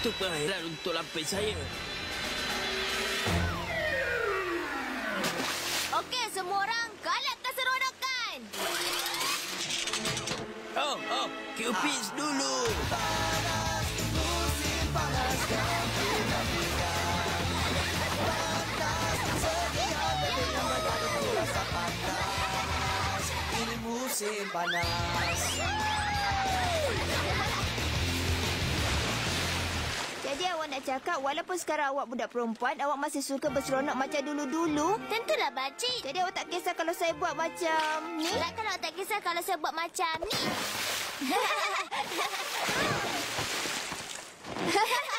Itu pengakhiran untuk lapis saya. Okey, semua orang galakkan seronokan. Oh, Cupid dulu. Panas, musim panas dan dinamikan. Panas, setiap detik yang berada terasa panas. Ini musim panas. Jadi awak nak cakap walaupun sekarang awak budak perempuan, awak masih suka berseronok macam dulu-dulu? Tentulah, Pakcik. Jadi awak tak kisah kalau saya buat macam ni? Takkan awak tak kisah kalau saya buat macam ni?